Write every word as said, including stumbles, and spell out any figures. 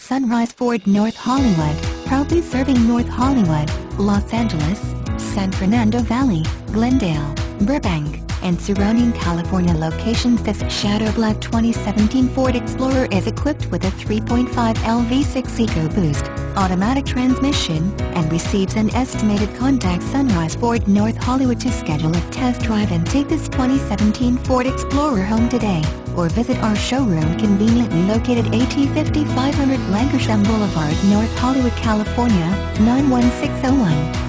Sunrise Ford North Hollywood, proudly serving North Hollywood, Los Angeles, San Fernando Valley, Glendale, Burbank, and surrounding California locations. This Shadow Black twenty seventeen Ford Explorer is equipped with a three point five liter V six EcoBoost automatic transmission, and receives an estimated. Contact Sunrise Ford North Hollywood to schedule a test drive and take this twenty seventeen Ford Explorer home today, or visit our showroom conveniently located at fifty-five hundred Lankershim Boulevard, North Hollywood, California, nine one six zero one.